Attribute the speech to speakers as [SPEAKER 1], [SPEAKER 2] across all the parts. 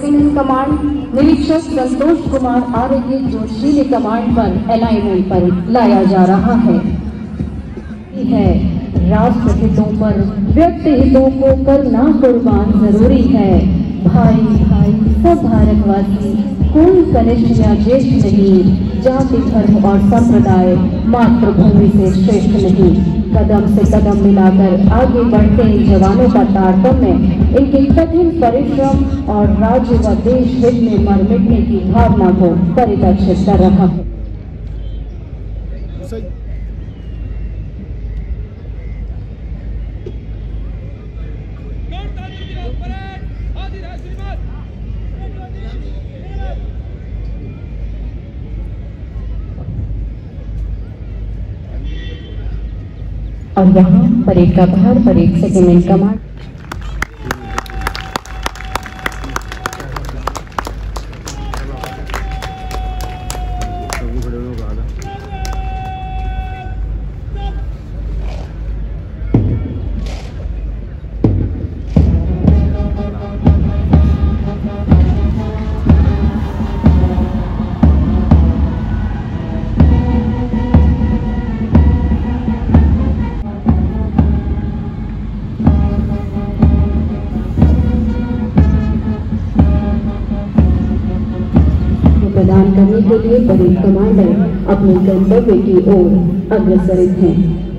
[SPEAKER 1] Second in command निरीक्षक संतोष कुमार आर्य के जोशीले कमांड पर अलाइनमेंट पर लाया जा रहा है। राष्ट्र हितों पर व्यक्ति हितों को करना कुर्बान जरूरी है। भाई भाई सब भारतवासी, कोई कनिष्ठ या ज्येष्ठ नहीं, जाति धर्म और संप्रदाय मातृभूमि से श्रेष्ठ नहीं। कदम से कदम मिलाकर आगे बढ़ते इन जवानों का तारतम्य इनके कठिन परिश्रम और राज्य व देश हित में मर मिटने की भावना को परिलक्षित कर रहा है। और यहाँ परेड का बाहर परेड सेकंड इन कमांड प्रदान करने के लिए परेड कमांडर अपने गंतव्य की ओर अग्रसर हैं।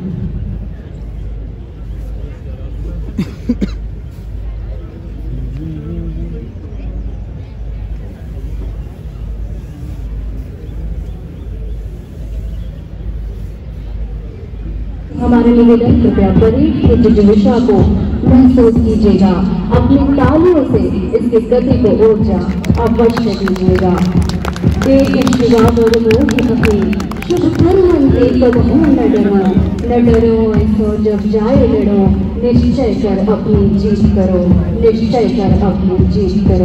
[SPEAKER 1] हमारे निवेदन, कृपया परेड की जिज्ञासा को महसूस कीजिएगा। अपनी तालियों से इसकी गति को ऊर्जा अवश्य दीजिएगा। शुभ कर्म के कबहू न डरो, ऐसो जब जाए लड़ो, निश्चय कर अपनी जीत करो, निश्चय कर अपनी जीत करो।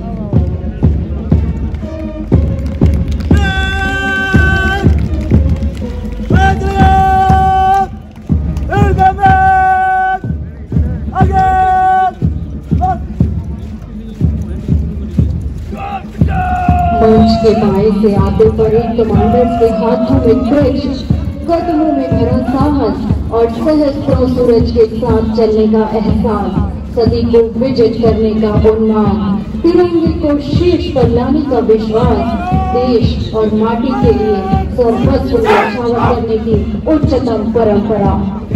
[SPEAKER 1] मंच के बाएं से आते परेड कमांडर्स के हाथों में ध्वज, कदमों में भरा साहस और सहस्त्रों सूरज के साथ चलने का एहसास, सदी को विजित करने का उन्माद, तिरंगे को शीर्ष पर लाने का विश्वास, देश और माटी के लिए सर्वस्व न्यौछावर करने की उच्चतम परंपरा।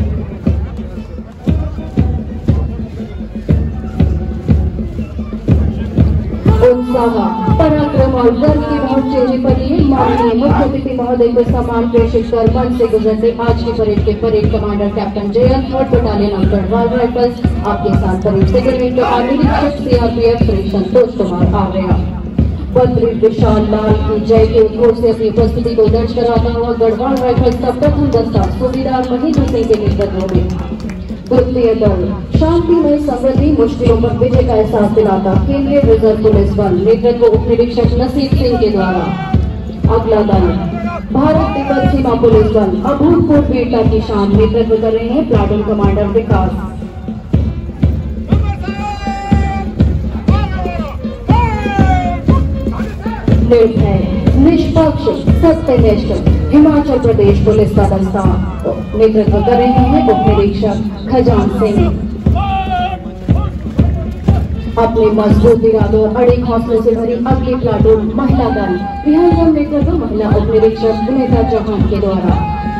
[SPEAKER 1] उत्साह, पराक्रम और गर्व के भाव चेहरे पर लिए माननीय मुख्य अतिथि महोदय को सम्मान प्रेषित कर मंच से गुजरते आज की परेड के parade commander captain Jayant, 3rd battalion of Garhwal rifles, आपके साथ परेड सेकंड इन कमांड निरीक्षक सीआरपीएफ श्री संतोष कुमार आर्य। बद्री विशाल लाल की जय के उद्घोष से अपनी उपस्थिति को दर्ज कराता हुआ गढ़वाल राइफल्स का प्रथम दस्ता सूबेदार महेंद्र सिंह के नेतृत्व में द्वितीय दल शांतिमय समृद्धि मुश्किलों पर विजय का एहसास दिलाता केंद्रीय रिजर्व पुलिस बल नेतृत्व उप निरीक्षक नसीब सिंह के द्वारा। अगला दल भारत तिब्बत सीमा पुलिस बल अभूतपूर्व वीरता की शान नेतृत्व कर रहे हैं प्लाटून कमांडर विकास। निर्भय, निष्पक्ष, सत्यनिष्ठ हिमाचल प्रदेश पुलिस का दस्ता नेतृत्व कर रहे हैं उप निरीक्षक खजान सिंह। अपने मजबूत इरादों और अड़े हौसले से भरी अगली प्लाटून महिला दल रिहर्सल नेतृत्व महिला उप निरीक्षक विनेता चौहान के द्वारा।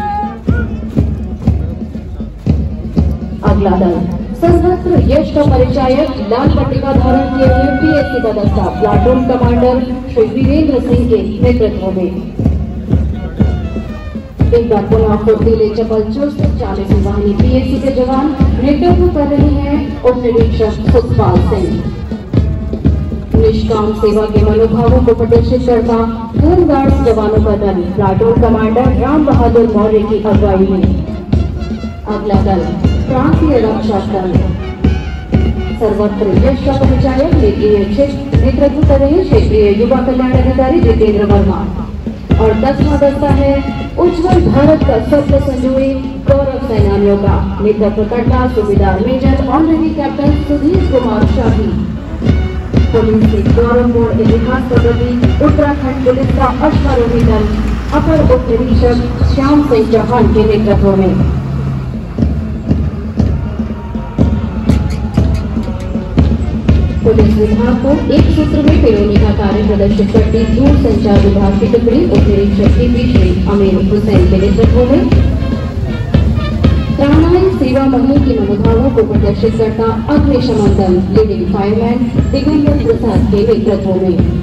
[SPEAKER 1] अगला दल सर्वत्र यश का परिचायक लाल पट्टी का धारण किए हुए पीएससी का दस्ता प्लाटून कमांडर श्री वीरेंद्र सिंह के नेतृत्व में। एक बार पुनः फुर्तीले चपल चुस्त 40वीं वाहिनी पीएससी के जवान नेतृत्व कर रहे हैं उप निरीक्षक सुखपाल सिंह। निष्काम सेवा के मनोभावों को प्रदर्शित करता होमगार्ड्स जवानों का दल प्लाटून कमांडर राम बहादुर मौर्य की अगुवाई में। अगला दल प्रांतीय रक्षा दल सर्वत्र यश का परिचायक नेतृत्व कर रहे क्षेत्रीय युवा कल्याण अधिकारी जितेंद्र वर्मा। और 10वां दस्ता है उज्जवल भारत का स्वप्न संजोए गौरव सेनानियों का नेतृत्व करता सूबेदार major honorary captain Sudhir Kumar Shahi. Police के गौरवपूर्ण इतिहास का प्रतीक उत्तराखंड पुलिस का अश्वारोही दल अपर उप निरीक्षक श्याम सिंह चौहान के नेतृत्व में पुलिस विभाग को एक सूत्र में पिरोने का कार्य प्रदर्शित करती दूरसंचार विभाग की टुकड़ी उप निरीक्षक श्री अमीर हुसैन के नेतृत्व में प्राणायाम सेवा मुहिम की मनोभावों को प्रदर्शित करता अग्निशमन दल लीडिंग फायरमैन दिग्विजय प्रसाद के नेतृत्व में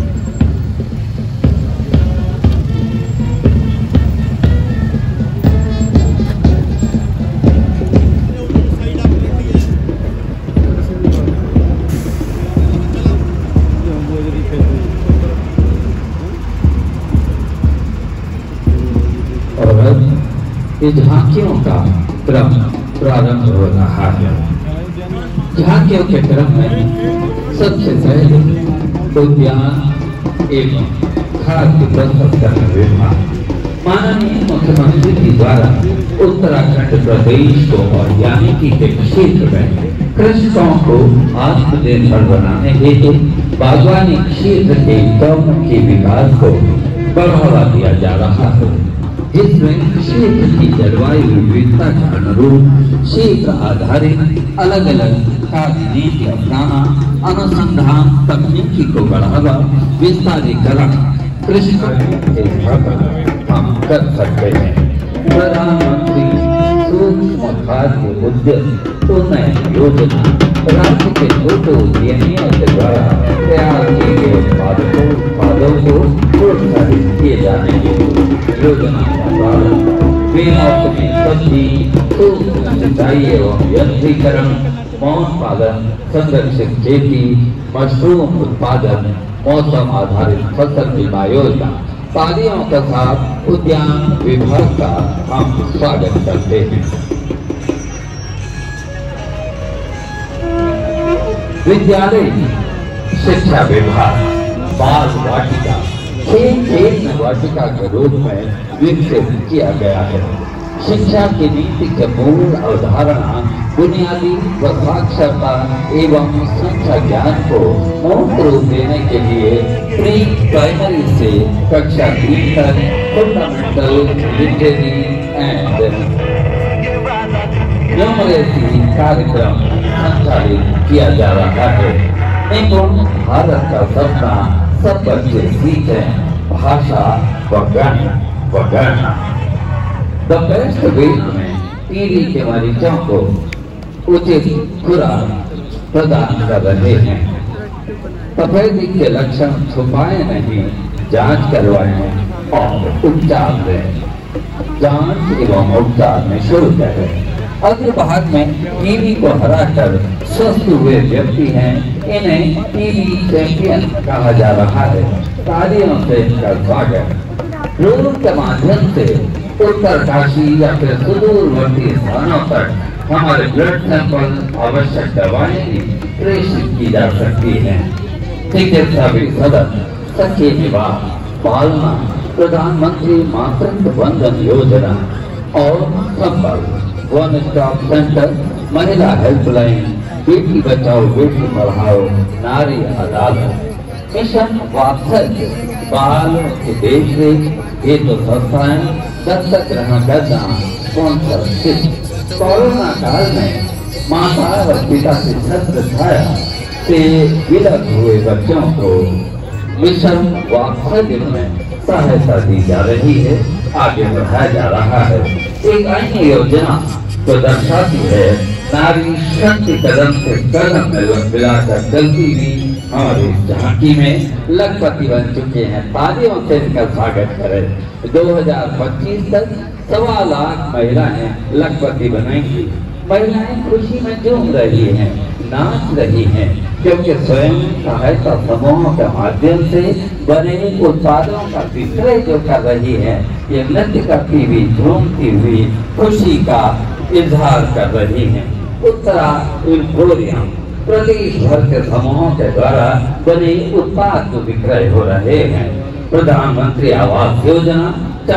[SPEAKER 2] झांकियों का क्रम प्रारंभ हो रहा है। झांकियों के क्रम में सबसे पहले उद्यान एवं खाद्य प्रसंस्करण विभाग माननीय मुख्यमंत्री जी द्वारा उत्तराखंड प्रदेश को वानिकी के क्षेत्र में कृषकों को आत्मनिर्भर बनाने हेतु बागवानी क्षेत्र के चौमुखी विकास को बढ़ावा दिया जा रहा है। इसमें क्षेत्र की जलवायु विविधता के अनुरूप क्षेत्र आधारित अलग अलग खाद्य नीति अपनाना, अनुसंधान तकनीकी को बढ़ावा, विस्तारीकरण कृषि हम कर सकते हैं। प्रधानमंत्री सूक्ष्म खाद्य उद्यम उन्नयन योजना राज्य के छोटे उद्यमियों के द्वारा तैयार किए गए उत्पादों को प्रोत्साहित किए जाने की योजना बेमौसमी सब्जी, सिंचाई एवं यंत्रीकरण, मौन पालन, संरक्षित खेती, मशरूम उत्पादन, मौसम आधारित फसल बीमा योजना, पादियों तथा उद्यान विभाग का हम स्वागत करते हैं। विद्यालय शिक्षा विभाग बाल वाटिका खेल वाटिका के रूप में विकसित किया गया है। शिक्षा की नीति के मूल अवधारणा बुनियादी व साक्षरता एवं संख्या ज्ञान को मूल रूप देने के लिए प्री प्राइमरी से कक्षा 3 तक फंडामेंटल लिटरेरी एंड न्यूमरेसी कार्यक्रम संचालित किया जा रहा है। एवं भारत का सपना सब बच्चे सीखें भाषा व गणना। द बेस्ट वेज में टीबी के मरीजों को उचित खुराक प्रदान कर रहे हैं। तपेदिक के लक्षण छुपाए नहीं, जांच करवाएं और उपचार दें। जांच एवं उपचार में शुरू करें। अग्र भाग में टीबी को हराकर स्वस्थ हुए व्यक्ति हैं, इन्हें टीबी चैंपियन कहा जा रहा है। तालियों से इनका स्वागत। ड्रोन के माध्यम से उत्तरकाशी या फिर सुदूरवर्ती स्थानों तक हमारे ब्लड सैंपल आवश्यक दवाएं प्रेषित की जा सकती हैं। चिकित्सा सदन सखी विवाह पालना प्रधानमंत्री मातृत्व वंदन योजना और संपर्क वन स्टॉप सेंटर, महिला हेल्पलाइन, बेटी बचाओ बेटी पढ़ाओ, नारी अदालत, मिशन वात्सल्य, बालों की देखरेख हेतु संस्थाएं, दत्तक ग्रहण करना, स्पॉन्सरशिप। कोरोना काल में माता व पिता की छत्र छाया से विलग हुए बच्चों को मिशन वात्सल्य में सहायता दी जा रही है, आगे बढ़ाया जा रहा है। एक अन्य योजना तो दर्शाती है नारी शक्ति कदम से कदम मिलाकर चलती हुई हमारी झांकी में लखपति बन चुके हैं। तालियों से इनका स्वागत करें। 2025 तक 1.25 लाख महिलाएं लखपति बनेंगी। महिलाएं खुशी में झूम रही हैं, नाच रही हैं, क्योंकि स्वयं सहायता समूहों के माध्यम से बने उत्पादों का विक्रय जो कर रही है, ये नृत्य करती हुई झूमती हुई खुशी का इजहार कर रही हैं। उत्तरा एम्पोरियम प्रदेश भर के समूहों के द्वारा बने उत्पाद जो विक्रय हो रहे हैं। प्रधानमंत्री आवास योजना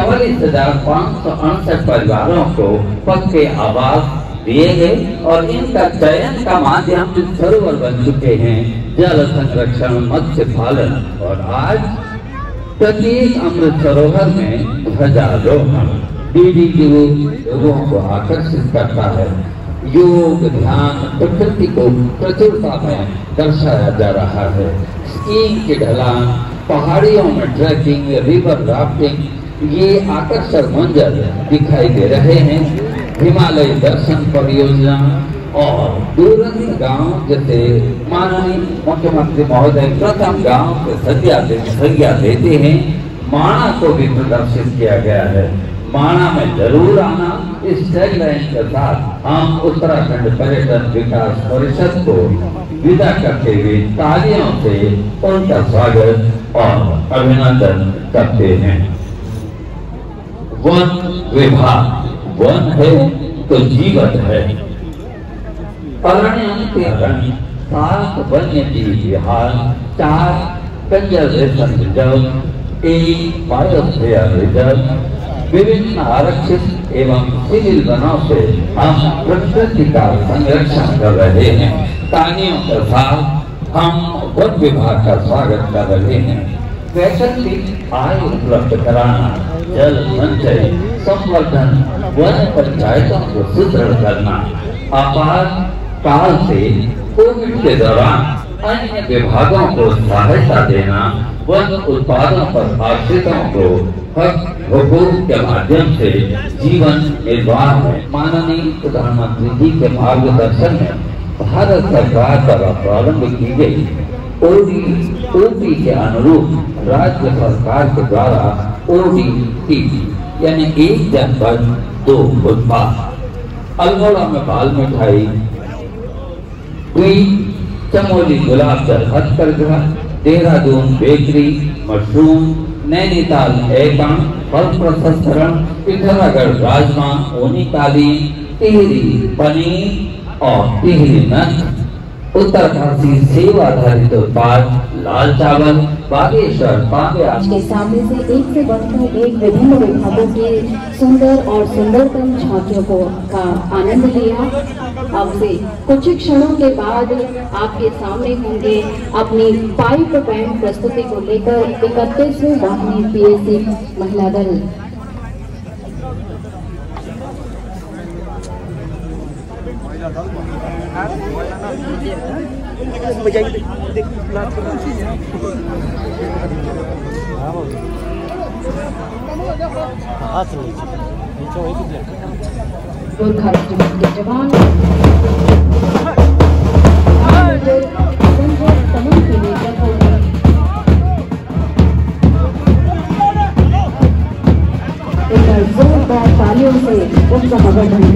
[SPEAKER 2] 44,568 परिवारों को पक्के आवास दिए गए और इनका चयन का माध्यम सरोवर बन चुके हैं, जल संरक्षण, मत्स्य पालन और आज प्रत्येक अमृत सरोवर में ध्वजारोहण डीडीयू लोगों को आकर्षित करता है। योग, ध्यान, प्रकृति को प्रचुरता में दर्शाया जा रहा है। स्कीइंग की ढलान, पहाड़ियों में ट्रैकिंग, रिवर राफ्टिंग, ये आकर्षक मंजर दिखाई दे रहे हैं। हिमालय दर्शन परियोजना और दूरस्थ गांव जैसे माननीय मुख्यमंत्री महोदय प्रथम गांव के सज्जा देते हैं। माणा को भी प्रदर्शित किया गया है। माणा में जरूर आना। इस टैगलाइन के साथ हम उत्तराखंड पर्यटन विकास परिषद को विदा करते हुए तालियों से उनका स्वागत और अभिनंदन करते हैं। वन विभाग, वन है तो जीवन है। अरण्य के रण, 7 वन्य जीव विहार, 4 कंजर्वेशन रिजर्व, 1 बायोस्फीयर रिजर्व, विभिन्न आरक्षित एवं सिविल वनों से हम प्रकृति का संरक्षण कर रहे हैं। तालियों के साथ हम वन विभाग का स्वागत कर रहे हैं। वैकल्पिक आय उपलब्ध कराना, जल संचय, संवर्धन, वन पंचायतों को सुदृढ़ करना, आपातकाल से कोविड के दौरान अन्य विभागों को सहायता देना, वन उत्पादों पर आश्रितों को हक हुकूक के माध्यम से जीवन निर्वाह में माननीय प्रधानमंत्री जी के मार्गदर्शन में भारत सरकार द्वारा प्रारंभ की गई ओडी के अनुरूप राज्य सरकार के द्वारा ODT यानी 1 जनपद 2 उत्पाद, अल्मोड़ा में बाल मिठाई, चमोली गुलाब जल हथकरघा, देहरादून बेकरी, मशरूम, नैनीताल एकां फल प्रसंस्करण, पिथौरागढ़ राजमा, ऊनी कालीन, टिहरी पनीर और टिहरी नट, उत्तरकाशी सेव आधारित उत्पाद, लाल चावल, बागेश्वर पांड्या
[SPEAKER 1] के सामने से एक से बढ़कर एक विभिन्न विभागों की सुंदर और सुंदरतम झांकियों का आनंद लिया। अब से कुछ क्षणों के बाद आपके सामने होंगे अपनी पाइप बैंड प्रस्तुति को लेकर 31वें वाहिनी PSC महिला दल। गोरखा रेजिमेंट के जवान समन के नेतृत्व में जोरदार तालियों से उनका मगरधन